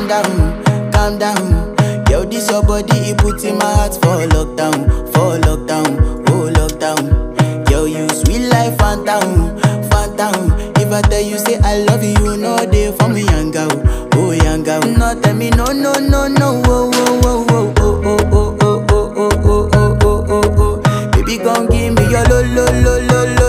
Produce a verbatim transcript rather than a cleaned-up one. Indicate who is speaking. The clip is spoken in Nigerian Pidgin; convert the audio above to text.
Speaker 1: down, calm down. Yo, this your body, it puts in my heart for lockdown, for lockdown, oh lockdown. Yo, you sweet life, phantom, phantom. If I tell you say I love you, you know they for me, young girl, oh young girl. No, tell me no, no, no, no, oh, oh, oh, oh, oh, oh, oh, oh, oh, oh, oh, oh, oh, oh. Baby, come give me your lo, lo, lo, lo, lo.